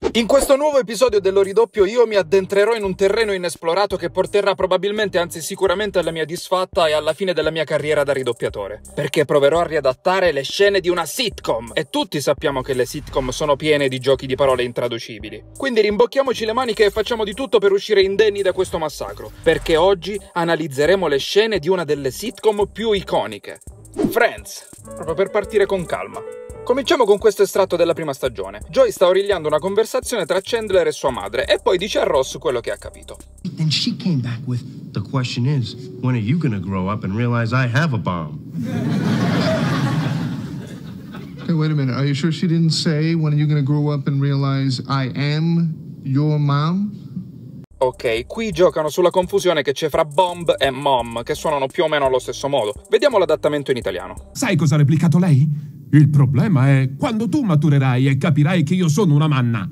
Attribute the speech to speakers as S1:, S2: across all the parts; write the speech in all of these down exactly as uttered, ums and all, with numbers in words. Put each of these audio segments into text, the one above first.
S1: In questo nuovo episodio dello ridoppio io mi addentrerò in un terreno inesplorato che porterà probabilmente, anzi sicuramente, alla mia disfatta e alla fine della mia carriera da ridoppiatore. Perché proverò a riadattare le scene di una sitcom. E tutti sappiamo che le sitcom sono piene di giochi di parole intraducibili. Quindi rimbocchiamoci le maniche e facciamo di tutto per uscire indenni da questo massacro. Perché oggi analizzeremo le scene di una delle sitcom più iconiche. Friends. Proprio per partire con calma. Cominciamo con questo estratto della prima stagione. Joey sta origliando una conversazione tra Chandler e sua madre e poi dice a Ross quello che ha capito.
S2: Then she came back with, the question is, when are you gonna grow up and realize I have a bomb?
S3: Okay, wait a minute. Are you sure she didn't say, when are you gonna grow up and realize I am your mom?
S1: Ok, qui giocano sulla confusione che c'è fra bomb e mom, che suonano più o meno allo stesso modo. Vediamo l'adattamento in italiano.
S4: Sai cosa ha replicato lei? Il problema è quando tu maturerai e capirai che io sono una manna.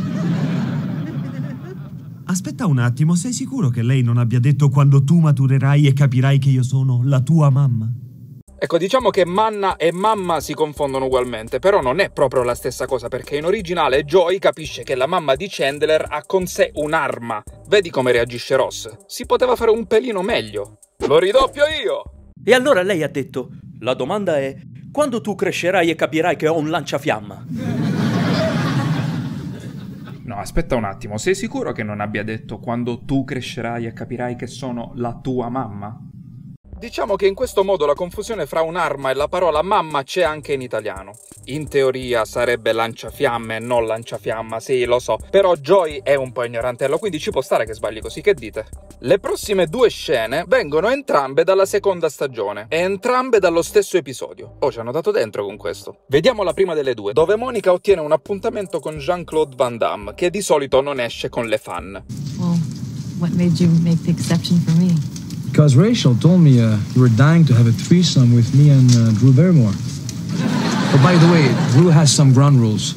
S5: Aspetta un attimo, sei sicuro che lei non abbia detto quando tu maturerai e capirai che io sono la tua mamma?
S1: Ecco, diciamo che manna e mamma si confondono ugualmente, però non è proprio la stessa cosa, perché in originale Joey capisce che la mamma di Chandler ha con sé un'arma. Vedi come reagisce Ross? Si poteva fare un pelino meglio. Lo ridoppio io!
S6: E allora lei ha detto, la domanda è, quando tu crescerai e capirai che ho un lanciafiamma?
S1: No, aspetta un attimo, sei sicuro che non abbia detto quando tu crescerai e capirai che sono la tua mamma? Diciamo che in questo modo la confusione fra un'arma e la parola mamma c'è anche in italiano. In teoria sarebbe lanciafiamme e non lanciafiamma, sì, lo so, però Joey è un po' ignorantello, quindi ci può stare che sbagli così, che dite? Le prossime due scene vengono entrambe dalla seconda stagione e entrambe dallo stesso episodio. Oh, ci hanno dato dentro con questo. Vediamo la prima delle due, dove Monica ottiene un appuntamento con Jean-Claude Van Damme, che di solito non esce con le fan.
S7: Well, what made you make the exception for me?
S8: Because Rachel told me uh, you were dying to have a threesome with me and uh, Drew Barrymore. Oh, by the way, Drew has some ground rules.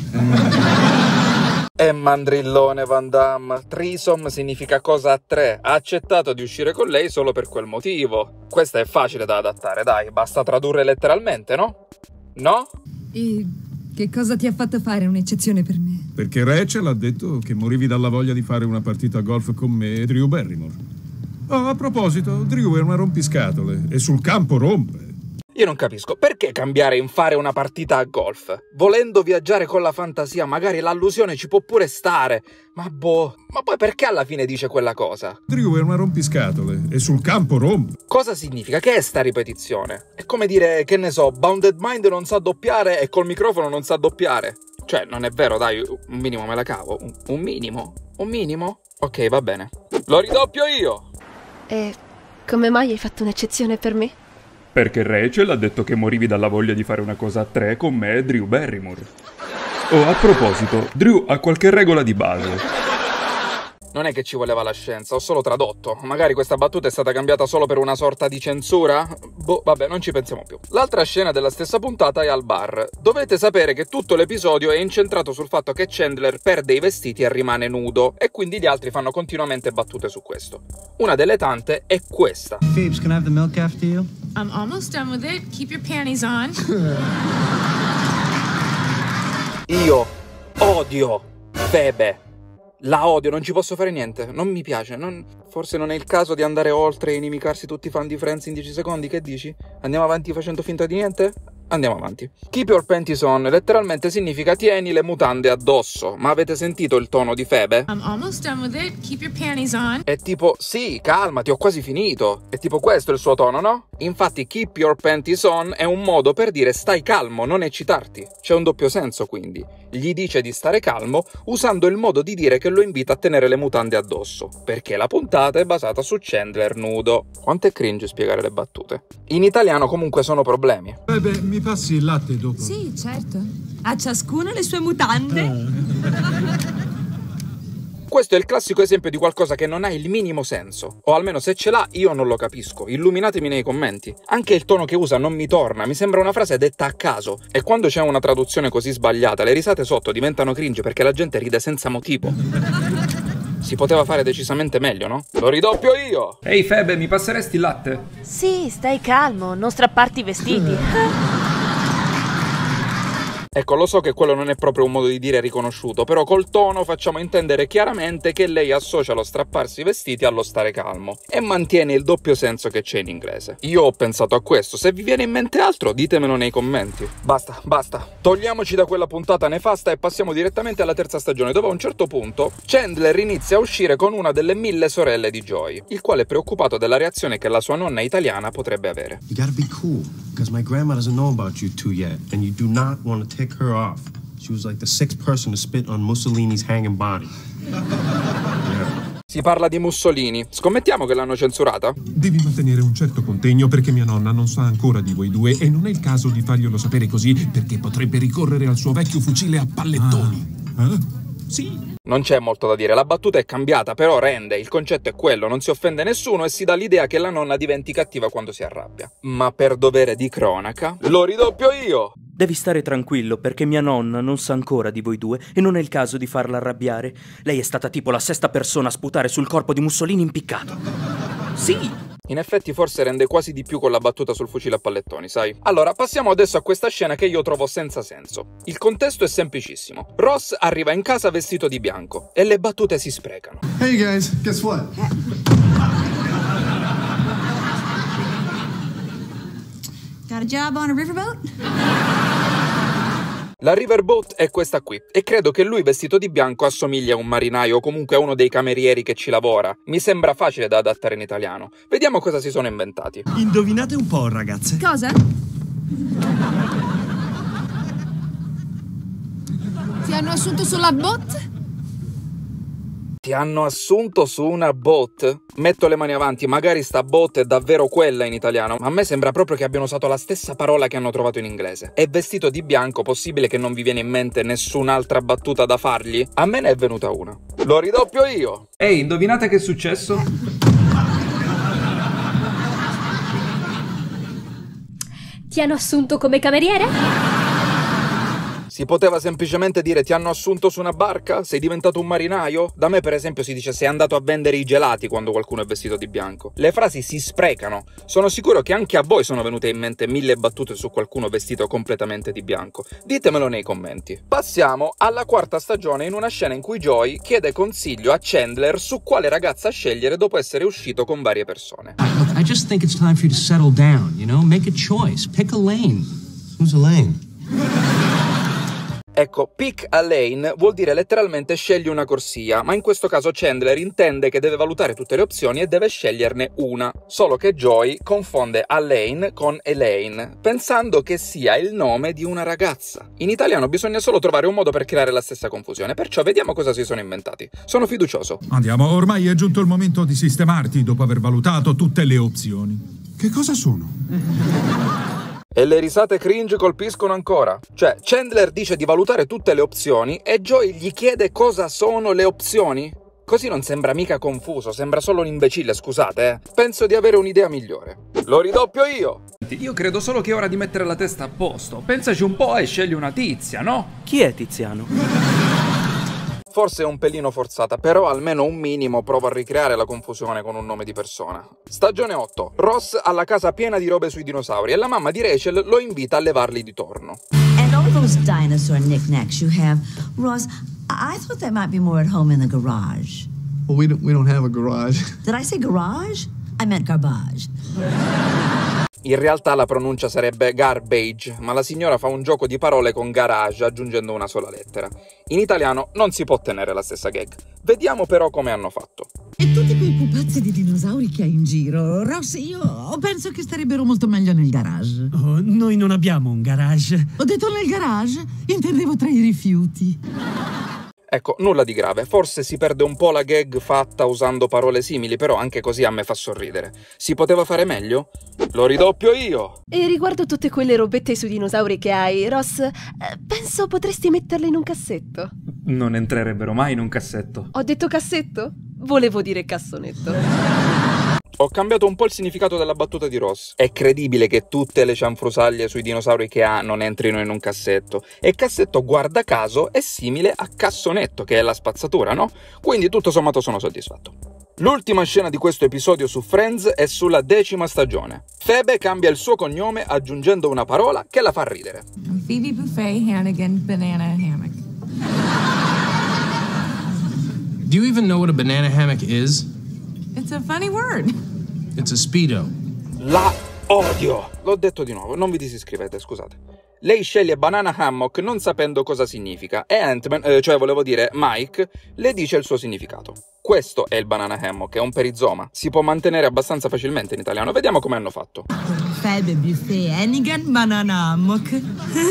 S1: E mandrillone Van Damme, threesome significa cosa a tre, ha accettato di uscire con lei solo per quel motivo. Questa è facile da adattare, dai, basta tradurre letteralmente, no? No?
S7: E che cosa ti ha fatto fare un'eccezione per me?
S4: Perché Rachel ha detto che morivi dalla voglia di fare una partita a golf con me e Drew Barrymore. Oh, a proposito, Drew è una rompiscatole e sul campo rompe.
S1: Io non capisco, perché cambiare in fare una partita a golf? Volendo viaggiare con la fantasia, magari l'allusione ci può pure stare, ma boh, ma poi perché alla fine dice quella cosa?
S4: Drew è una rompiscatole e sul campo rompe.
S1: Cosa significa? Che è sta ripetizione? È come dire, che ne so, Bounded Mind non sa doppiare e col microfono non sa doppiare. Cioè, non è vero, dai, un minimo me la cavo. Un, un minimo? Un minimo? Ok, va bene. Lo ridoppio io!
S9: E come mai hai fatto un'eccezione per me?
S1: Perché Rachel ha detto che morivi dalla voglia di fare una cosa a tre con me e Drew Barrymore. Oh, a proposito, Drew ha qualche regola di base. Non è che ci voleva la scienza, ho solo tradotto. Magari questa battuta è stata cambiata solo per una sorta di censura? Boh, vabbè, non ci pensiamo più. L'altra scena della stessa puntata è al bar. Dovete sapere che tutto l'episodio è incentrato sul fatto che Chandler perde i vestiti e rimane nudo, e quindi gli altri fanno continuamente battute su questo. Una delle tante è questa.
S8: Phoebes, can I have the milk after you?
S10: I'm almost done with it. Keep your panties on.
S1: Io odio Phoebe. La odio, non ci posso fare niente, non mi piace, non... forse non è il caso di andare oltre e inimicarsi tutti i fan di Friends in dieci secondi, che dici? Andiamo avanti facendo finta di niente? Andiamo avanti. Keep your panties on letteralmente significa tieni le mutande addosso, ma avete sentito il tono di Phoebe?
S10: I'm almost done with it. Keep your panties on.
S1: È tipo, sì, calmati, ho quasi finito. È tipo questo il suo tono, no? Infatti keep your panties on è un modo per dire stai calmo, non eccitarti. C'è un doppio senso, quindi. Gli dice di stare calmo usando il modo di dire che lo invita a tenere le mutande addosso, perché la puntata è basata su Chandler nudo. Quanto è cringe spiegare le battute. In italiano comunque sono problemi.
S4: Beh, mi passi il latte dopo?
S7: Sì, certo. A ciascuno le sue mutande.
S4: Ah.
S1: Questo è il classico esempio di qualcosa che non ha il minimo senso, o almeno se ce l'ha io non lo capisco, illuminatemi nei commenti. Anche il tono che usa non mi torna, mi sembra una frase detta a caso, e quando c'è una traduzione così sbagliata le risate sotto diventano cringe perché la gente ride senza motivo. Si poteva fare decisamente meglio, no? Lo ridoppio io! Ehi Phoebe, mi passeresti il latte?
S9: Sì, stai calmo, non strapparti i vestiti.
S1: Ecco, lo so che quello non è proprio un modo di dire riconosciuto, però col tono facciamo intendere chiaramente che lei associa lo strapparsi i vestiti allo stare calmo e mantiene il doppio senso che c'è in inglese. Io ho pensato a questo, se vi viene in mente altro ditemelo nei commenti. Basta, basta, togliamoci da quella puntata nefasta e passiamo direttamente alla terza stagione, dove a un certo punto Chandler inizia a uscire con una delle mille sorelle di Joy, il quale è preoccupato della reazione che la sua nonna italiana potrebbe avere.
S2: You gotta be cool, because my grandma doesn't know about you two yet, and you do not want to tick her off. She was like the sixth person to spit on Mussolini's hanging body. Yeah.
S1: Si parla di Mussolini. Scommettiamo che l'hanno censurata?
S4: Devi mantenere un certo contegno perché mia nonna non sa ancora di voi due e non è il caso di farglielo sapere così perché potrebbe ricorrere al suo vecchio fucile a pallettoni. Ah. Eh? Sì.
S1: Non c'è molto da dire, la battuta è cambiata, però rende, il concetto è quello, non si offende nessuno e si dà l'idea che la nonna diventi cattiva quando si arrabbia. Ma per dovere di cronaca, lo ridoppio io!
S6: Devi stare tranquillo perché mia nonna non sa ancora di voi due e non è il caso di farla arrabbiare. Lei è stata tipo la sesta persona a sputare sul corpo di Mussolini impiccato. Sì!
S1: In effetti forse rende quasi di più con la battuta sul fucile a pallettoni, sai? Allora, passiamo adesso a questa scena che io trovo senza senso. Il contesto è semplicissimo. Ross arriva in casa vestito di bianco e le battute si sprecano.
S3: Hey guys, guess what?
S11: Got a job on a riverboat?
S1: La riverboat è questa qui, e credo che lui vestito di bianco assomiglia a un marinaio o comunque a uno dei camerieri che ci lavora. Mi sembra facile da adattare in italiano. Vediamo cosa si sono inventati.
S5: Indovinate un po', ragazze.
S7: Cosa?
S10: Ti hanno assunto sulla boat?
S1: Ti hanno assunto su una boat? Metto le mani avanti, magari sta boat è davvero quella in italiano, ma a me sembra proprio che abbiano usato la stessa parola che hanno trovato in inglese. È vestito di bianco, possibile che non vi viene in mente nessun'altra battuta da fargli? A me ne è venuta una. Lo ridoppio io!
S12: Ehi, indovinate che è successo?
S9: Ti hanno assunto come cameriere?
S1: Si poteva semplicemente dire ti hanno assunto su una barca? Sei diventato un marinaio? Da me per esempio si dice sei andato a vendere i gelati quando qualcuno è vestito di bianco. Le frasi si sprecano. Sono sicuro che anche a voi sono venute in mente mille battute su qualcuno vestito completamente di bianco. Ditemelo nei commenti. Passiamo alla quarta stagione in una scena in cui Joy chiede consiglio a Chandler su quale ragazza scegliere dopo essere uscito con varie persone.
S8: Look, I just think it's time for you to settle down, you know? Make a choice. Pick a lane.
S2: Who's Elaine?
S1: Ecco, pick a lane vuol dire letteralmente scegli una corsia, ma in questo caso Chandler intende che deve valutare tutte le opzioni e deve sceglierne una. Solo che Joy confonde Elaine con Elaine, pensando che sia il nome di una ragazza. In italiano bisogna solo trovare un modo per creare la stessa confusione, perciò vediamo cosa si sono inventati. Sono fiducioso.
S4: Andiamo, ormai è giunto il momento di sistemarti dopo aver valutato tutte le opzioni. Che cosa sono?
S1: E le risate cringe colpiscono ancora. Cioè, Chandler dice di valutare tutte le opzioni e Joy gli chiede cosa sono le opzioni? Così non sembra mica confuso, sembra solo un imbecille, scusate, eh. Penso di avere un'idea migliore. Lo ridoppio io!
S12: Io credo solo che è ora di mettere la testa a posto. Pensaci un po' e scegli una tizia, no?
S6: Chi è Tiziano?
S1: Forse è un pelino forzata, però almeno un minimo provo a ricreare la confusione con un nome di persona. Stagione otto. Ross ha la casa piena di robe sui dinosauri e la mamma di Rachel lo invita a levarli di torno.
S11: And all those dinosaur knickknacks you have, Ross, I thought they might be more at home in the garage.
S3: Well, we don't, we don't have a garage.
S11: Did I say garage? I meant garbage.
S1: In realtà la pronuncia sarebbe garbage, ma la signora fa un gioco di parole con garage aggiungendo una sola lettera. In italiano non si può tenere la stessa gag. Vediamo però come hanno fatto.
S13: E tutti quei pupazzi di dinosauri che hai in giro, Ross, io penso che starebbero molto meglio nel garage.
S5: Oh, noi non abbiamo un garage.
S13: Ho detto nel garage? Intendevo tra i rifiuti.
S1: Ecco, nulla di grave, forse si perde un po' la gag fatta usando parole simili, però anche così a me fa sorridere. Si poteva fare meglio? Lo ridoppio io!
S9: E riguardo tutte quelle robette sui dinosauri che hai, Ross, eh, penso potresti metterle in un cassetto.
S12: Non entrerebbero mai in un cassetto.
S9: Ho detto cassetto? Volevo dire cassonetto.
S1: Ho cambiato un po' il significato della battuta di Ross. È credibile che tutte le cianfrusaglie sui dinosauri che ha non entrino in un cassetto. E cassetto, guarda caso, è simile a cassonetto, che è la spazzatura, no? Quindi tutto sommato sono soddisfatto. L'ultima scena di questo episodio su Friends è sulla decima stagione. Phoebe cambia il suo cognome aggiungendo una parola che la fa ridere.
S10: Phoebe Buffet Hannigan Banana Hammock.
S2: Do you even know what a banana hammock is?
S10: It's a funny word.
S2: It's a Speedo.
S1: La odio! L'ho detto di nuovo, non vi disiscrivete, scusate. Lei sceglie banana hammock non sapendo cosa significa e Ant-Man, eh, cioè volevo dire Mike, le dice il suo significato. Questo è il banana hammock, è un perizoma. Si può mantenere abbastanza facilmente in italiano. Vediamo come hanno fatto.
S13: Phoebe Buffet Hannigan Banana Hammock.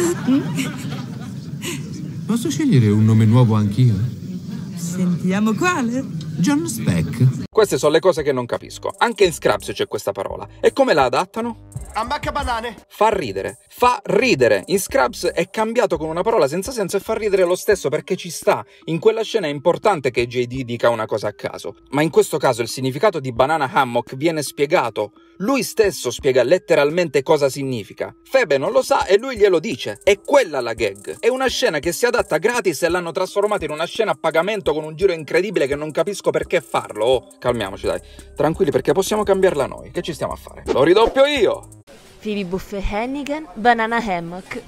S4: Posso scegliere un nome nuovo anch'io?
S13: Sentiamo quale?
S4: John Speck.
S1: Queste sono le cose che non capisco. Anche in Scraps c'è questa parola. E come la adattano?
S14: Ammacca banane.
S1: Fa ridere. Fa ridere. In Scraps è cambiato con una parola senza senso e fa ridere lo stesso perché ci sta. In quella scena è importante che J D dica una cosa a caso. Ma in questo caso il significato di banana hammock viene spiegato. Lui stesso spiega letteralmente cosa significa. Phoebe non lo sa e lui glielo dice. È quella la gag. È una scena che si adatta gratis e l'hanno trasformata in una scena a pagamento con un giro incredibile che non capisco perché farlo. Oh, calmiamoci dai. Tranquilli perché possiamo cambiarla noi. Che ci stiamo a fare? Lo ridoppio io!
S9: Phoebe Buffet Hannigan Banana Hammock.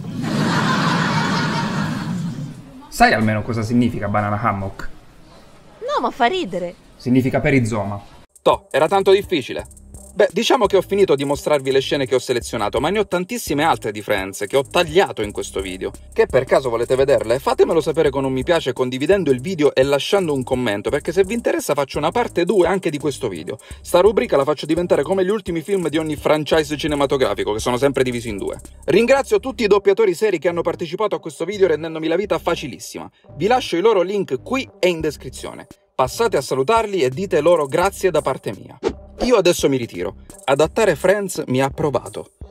S12: Sai almeno cosa significa banana hammock?
S9: No, ma fa ridere.
S12: Significa perizoma.
S1: Toh, era tanto difficile. Beh, diciamo che ho finito di mostrarvi le scene che ho selezionato, ma ne ho tantissime altre di Friends che ho tagliato in questo video. Che per caso volete vederle? Fatemelo sapere con un mi piace, condividendo il video e lasciando un commento, perché se vi interessa faccio una parte due anche di questo video. Sta rubrica la faccio diventare come gli ultimi film di ogni franchise cinematografico, che sono sempre divisi in due. Ringrazio tutti i doppiatori seri che hanno partecipato a questo video rendendomi la vita facilissima. Vi lascio i loro link qui e in descrizione. Passate a salutarli e dite loro grazie da parte mia. Io adesso mi ritiro. Adattare Friends mi ha provato.